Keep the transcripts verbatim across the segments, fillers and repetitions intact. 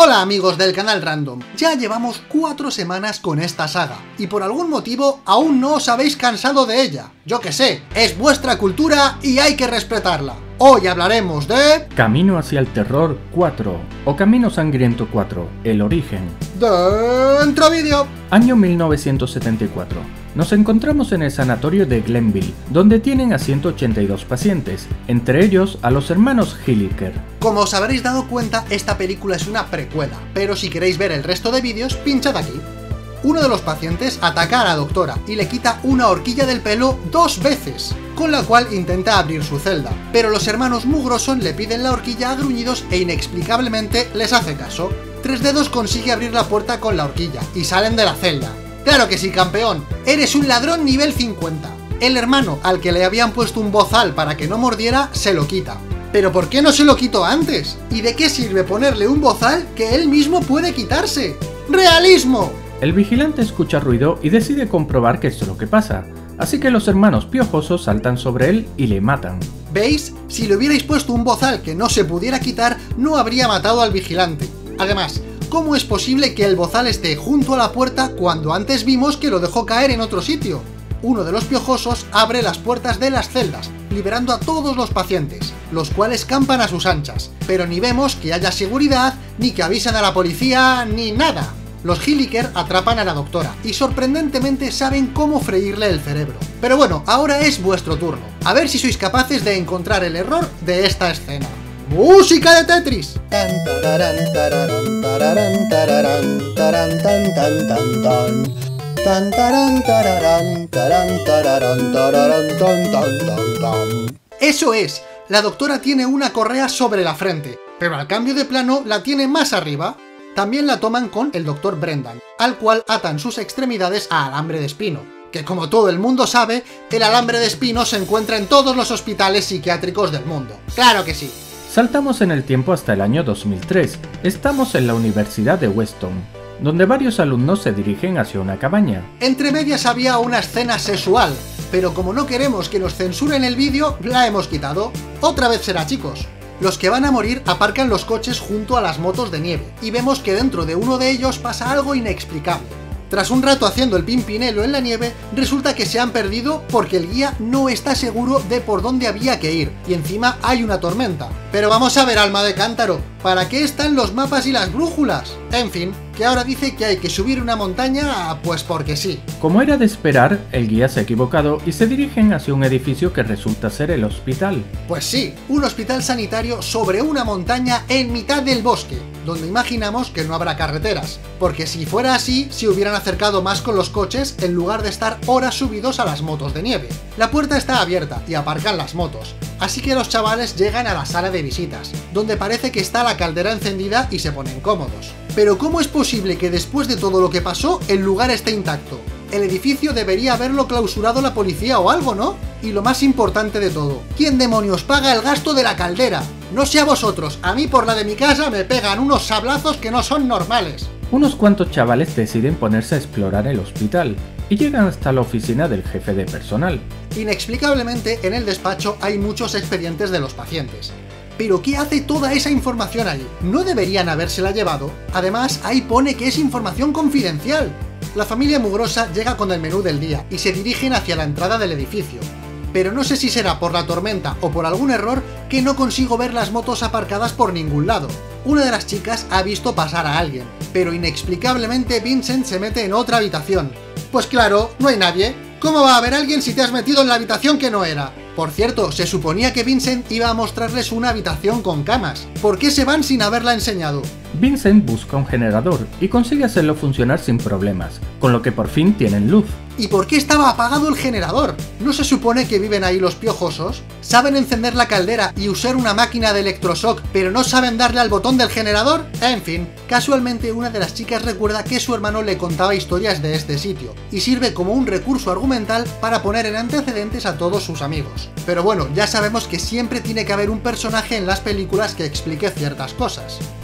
Hola amigos del canal Random, ya llevamos cuatro semanas con esta saga, y por algún motivo aún no os habéis cansado de ella. Yo que sé, es vuestra cultura y hay que respetarla. Hoy hablaremos de... Camino hacia el Terror cuatro, o Camino Sangriento cuatro, el origen. Dentro vídeo. Año mil novecientos setenta y cuatro. Nos encontramos en el sanatorio de Glenville, donde tienen a ciento ochenta y dos pacientes, entre ellos a los hermanos Hilliker. Como os habréis dado cuenta, esta película es una precuela, pero si queréis ver el resto de vídeos, pinchad aquí. Uno de los pacientes ataca a la doctora y le quita una horquilla del pelo dos veces, con la cual intenta abrir su celda, pero los hermanos Mugroson le piden la horquilla a gruñidos e inexplicablemente les hace caso. Tres Dedos consigue abrir la puerta con la horquilla y salen de la celda. ¡Claro que sí, campeón! ¡Eres un ladrón nivel cincuenta! El hermano, al que le habían puesto un bozal para que no mordiera, se lo quita. ¿Pero por qué no se lo quitó antes? ¿Y de qué sirve ponerle un bozal que él mismo puede quitarse? ¡Realismo! El vigilante escucha ruido y decide comprobar qué es lo que pasa, así que los hermanos piojosos saltan sobre él y le matan. ¿Veis? Si le hubierais puesto un bozal que no se pudiera quitar, no habría matado al vigilante. Además, ¿cómo es posible que el bozal esté junto a la puerta cuando antes vimos que lo dejó caer en otro sitio? Uno de los piojosos abre las puertas de las celdas, liberando a todos los pacientes, los cuales campan a sus anchas, pero ni vemos que haya seguridad, ni que avisen a la policía, ni nada. Los Hilliker atrapan a la doctora, y sorprendentemente saben cómo freírle el cerebro. Pero bueno, ahora es vuestro turno, a ver si sois capaces de encontrar el error de esta escena. ¡Música de Tetris! Eso es, la doctora tiene una correa sobre la frente, pero al cambio de plano la tiene más arriba. También la toman con el doctor Brendan, al cual atan sus extremidades a alambre de espino, que como todo el mundo sabe, el alambre de espino se encuentra en todos los hospitales psiquiátricos del mundo. ¡Claro que sí! Saltamos en el tiempo hasta el año dos mil tres. Estamos en la Universidad de Weston, donde varios alumnos se dirigen hacia una cabaña. Entre medias había una escena sexual, pero como no queremos que nos censuren el vídeo, la hemos quitado. Otra vez será, chicos. Los que van a morir aparcan los coches junto a las motos de nieve, y vemos que dentro de uno de ellos pasa algo inexplicable. Tras un rato haciendo el pimpinelo en la nieve, resulta que se han perdido porque el guía no está seguro de por dónde había que ir, y encima hay una tormenta. Pero vamos a ver, alma de cántaro, ¿para qué están los mapas y las brújulas? En fin, que ahora dice que hay que subir una montaña, pues porque sí. Como era de esperar, el guía se ha equivocado y se dirigen hacia un edificio que resulta ser el hospital. Pues sí, un hospital sanitario sobre una montaña en mitad del bosque, donde imaginamos que no habrá carreteras, porque si fuera así, se hubieran acercado más con los coches en lugar de estar horas subidos a las motos de nieve. La puerta está abierta y aparcan las motos, así que los chavales llegan a la sala de visitas, donde parece que está la caldera encendida y se ponen cómodos. Pero ¿cómo es posible que después de todo lo que pasó, el lugar esté intacto? El edificio debería haberlo clausurado la policía o algo, ¿no? Y lo más importante de todo, ¿quién demonios paga el gasto de la caldera? No sé a vosotros, a mí por la de mi casa me pegan unos sablazos que no son normales. Unos cuantos chavales deciden ponerse a explorar el hospital, y llegan hasta la oficina del jefe de personal. Inexplicablemente, en el despacho hay muchos expedientes de los pacientes. ¿Pero qué hace toda esa información ahí? ¿No deberían habérsela llevado? Además, ahí pone que es información confidencial. La familia Mugrosa llega con el menú del día y se dirigen hacia la entrada del edificio. Pero no sé si será por la tormenta o por algún error que no consigo ver las motos aparcadas por ningún lado. Una de las chicas ha visto pasar a alguien, pero inexplicablemente Vincent se mete en otra habitación. Pues claro, no hay nadie. ¿Cómo va a haber alguien si te has metido en la habitación que no era? Por cierto, se suponía que Vincent iba a mostrarles una habitación con camas. ¿Por qué se van sin haberla enseñado? Vincent busca un generador y consigue hacerlo funcionar sin problemas, con lo que por fin tienen luz. ¿Y por qué estaba apagado el generador? ¿No se supone que viven ahí los piojosos? ¿Saben encender la caldera y usar una máquina de electroshock, pero no saben darle al botón del generador? En fin, casualmente una de las chicas recuerda que su hermano le contaba historias de este sitio, y sirve como un recurso argumental para poner en antecedentes a todos sus amigos. Pero bueno, ya sabemos que siempre tiene que haber un personaje en las películas que explique ciertas cosas.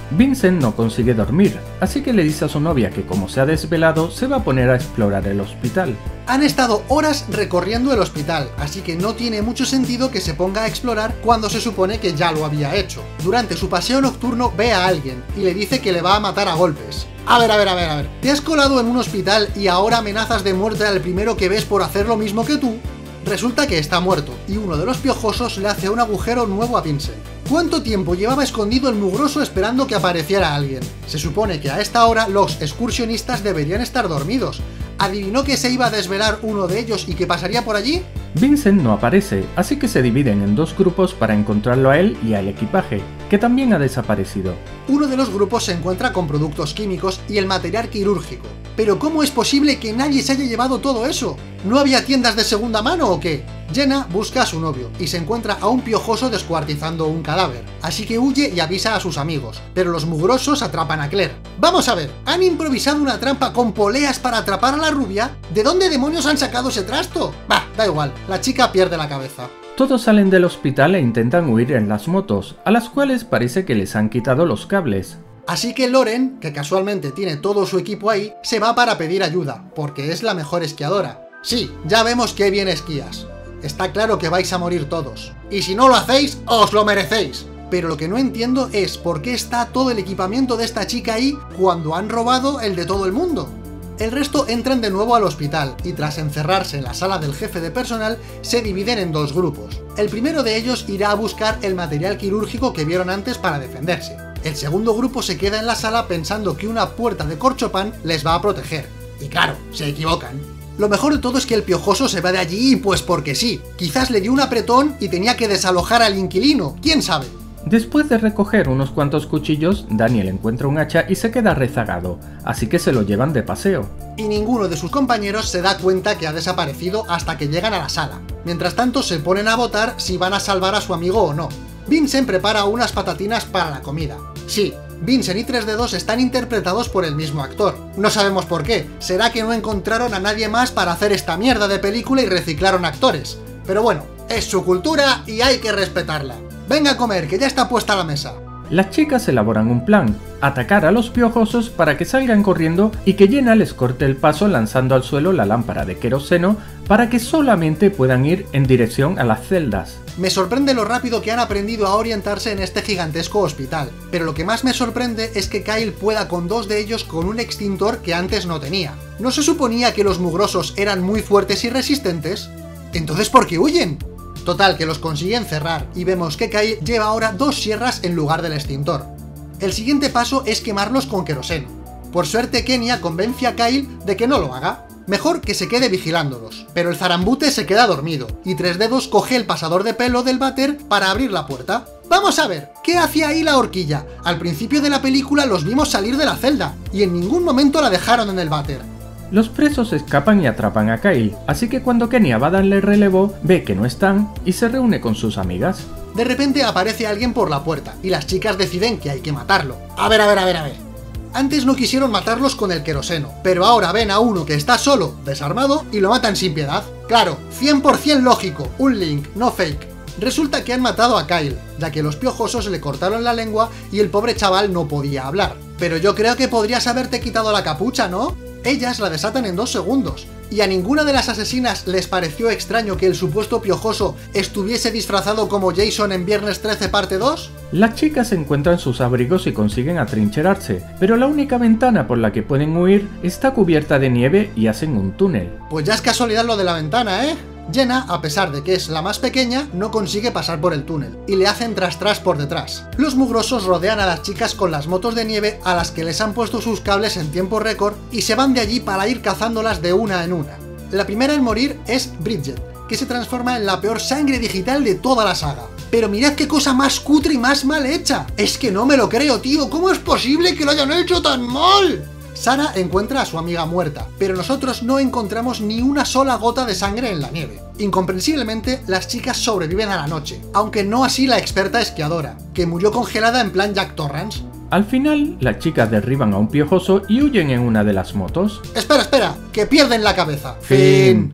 Vincent no consigue dormir, así que le dice a su novia que como se ha desvelado se va a poner a explorar el hospital. Han estado horas recorriendo el hospital, así que no tiene mucho sentido que se ponga a explorar cuando se supone que ya lo había hecho. Durante su paseo nocturno ve a alguien y le dice que le va a matar a golpes. A ver, a ver, a ver, a ver, ¿te has colado en un hospital y ahora amenazas de muerte al primero que ves por hacer lo mismo que tú? Resulta que está muerto, y uno de los piojosos le hace un agujero nuevo a Vincent. ¿Cuánto tiempo llevaba escondido el mugroso esperando que apareciera alguien? Se supone que a esta hora los excursionistas deberían estar dormidos. ¿Adivinó que se iba a desvelar uno de ellos y que pasaría por allí? Vincent no aparece, así que se dividen en dos grupos para encontrarlo a él y al equipaje, que también ha desaparecido. Uno de los grupos se encuentra con productos químicos y el material quirúrgico. ¿Pero cómo es posible que nadie se haya llevado todo eso? ¿No había tiendas de segunda mano o qué? Jenna busca a su novio y se encuentra a un piojoso descuartizando un cadáver, así que huye y avisa a sus amigos, pero los mugrosos atrapan a Claire. Vamos a ver, ¿han improvisado una trampa con poleas para atrapar a la rubia? ¿De dónde demonios han sacado ese trasto? Bah, da igual, la chica pierde la cabeza. Todos salen del hospital e intentan huir en las motos, a las cuales parece que les han quitado los cables. Así que Lauren, que casualmente tiene todo su equipo ahí, se va para pedir ayuda, porque es la mejor esquiadora. Sí, ya vemos que bien esquías. Está claro que vais a morir todos. Y si no lo hacéis, os lo merecéis. Pero lo que no entiendo es por qué está todo el equipamiento de esta chica ahí cuando han robado el de todo el mundo. El resto entran de nuevo al hospital y tras encerrarse en la sala del jefe de personal se dividen en dos grupos. El primero de ellos irá a buscar el material quirúrgico que vieron antes para defenderse. El segundo grupo se queda en la sala pensando que una puerta de corchopán les va a proteger. Y claro, se equivocan. Lo mejor de todo es que el piojoso se va de allí pues porque sí. Quizás le dio un apretón y tenía que desalojar al inquilino, quién sabe. Después de recoger unos cuantos cuchillos, Daniel encuentra un hacha y se queda rezagado, así que se lo llevan de paseo. Y ninguno de sus compañeros se da cuenta que ha desaparecido hasta que llegan a la sala. Mientras tanto se ponen a votar si van a salvar a su amigo o no. Vincent prepara unas patatinas para la comida. Sí, Vincent y tres dedos están interpretados por el mismo actor. No sabemos por qué, será que no encontraron a nadie más para hacer esta mierda de película y reciclaron actores. Pero bueno, es su cultura y hay que respetarla. Venga a comer, que ya está puesta la mesa. Las chicas elaboran un plan, atacar a los piojosos para que salgan corriendo y que Jenna les corte el paso lanzando al suelo la lámpara de queroseno para que solamente puedan ir en dirección a las celdas. Me sorprende lo rápido que han aprendido a orientarse en este gigantesco hospital, pero lo que más me sorprende es que Kyle pueda con dos de ellos con un extintor que antes no tenía. ¿No se suponía que los mugrosos eran muy fuertes y resistentes? ¿Entonces por qué huyen? Total, que los consiguen cerrar, y vemos que Kyle lleva ahora dos sierras en lugar del extintor. El siguiente paso es quemarlos con queroseno. Por suerte Kenya convence a Kyle de que no lo haga. Mejor que se quede vigilándolos, pero el zarambute se queda dormido, y Tres Dedos coge el pasador de pelo del váter para abrir la puerta. Vamos a ver, ¿qué hacía ahí la horquilla? Al principio de la película los vimos salir de la celda, y en ningún momento la dejaron en el váter. Los presos escapan y atrapan a Kyle, así que cuando Kenya va a darle relevo, ve que no están y se reúne con sus amigas. De repente aparece alguien por la puerta, y las chicas deciden que hay que matarlo. A ver, a ver, a ver, a ver. Antes no quisieron matarlos con el queroseno, pero ahora ven a uno que está solo, desarmado, y lo matan sin piedad. Claro, cien por cien lógico, un link, no fake. Resulta que han matado a Kyle, ya que los piojosos le cortaron la lengua y el pobre chaval no podía hablar. Pero yo creo que podrías haberte quitado la capucha, ¿no? Ellas la desatan en dos segundos, y a ninguna de las asesinas les pareció extraño que el supuesto piojoso estuviese disfrazado como Jason en Viernes trece parte dos. Las chicas encuentran sus abrigos y consiguen atrincherarse, pero la única ventana por la que pueden huir está cubierta de nieve y hacen un túnel. Pues ya es casualidad lo de la ventana, ¿eh? Jenna, a pesar de que es la más pequeña, no consigue pasar por el túnel, y le hacen tras tras por detrás. Los mugrosos rodean a las chicas con las motos de nieve a las que les han puesto sus cables en tiempo récord y se van de allí para ir cazándolas de una en una. La primera en morir es Bridget, que se transforma en la peor sangre digital de toda la saga. Pero mirad qué cosa más cutre y más mal hecha. Es que no me lo creo, tío, ¿cómo es posible que lo hayan hecho tan mal? Sara encuentra a su amiga muerta, pero nosotros no encontramos ni una sola gota de sangre en la nieve. Incomprensiblemente, las chicas sobreviven a la noche, aunque no así la experta esquiadora, que murió congelada en plan Jack Torrance. Al final, las chicas derriban a un piojoso y huyen en una de las motos. Espera, espera, que pierden la cabeza. Fin.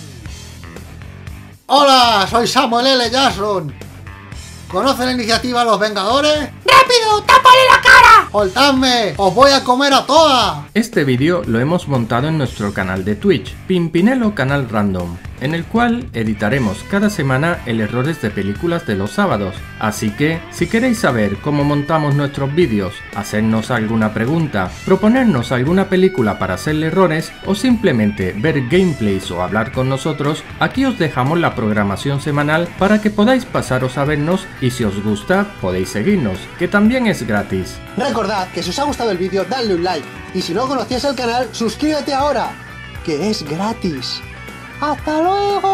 Hola, soy Samuel L. Jackson. ¿Conoce la iniciativa Los Vengadores? ¡Rápido, tápale la cara! ¡Soltadme! ¡Os voy a comer a todas! Este vídeo lo hemos montado en nuestro canal de Twitch, Pimpinelo Canal Random, en el cual editaremos cada semana el errores de películas de los sábados. Así que, si queréis saber cómo montamos nuestros vídeos, hacernos alguna pregunta, proponernos alguna película para hacerle errores o simplemente ver gameplays o hablar con nosotros, aquí os dejamos la programación semanal para que podáis pasaros a vernos y si os gusta podéis seguirnos, que también es gratis. Recordad que si os ha gustado el vídeo, dadle un like y si no conocías el canal, suscríbete ahora, que es gratis. ¡Hasta luego!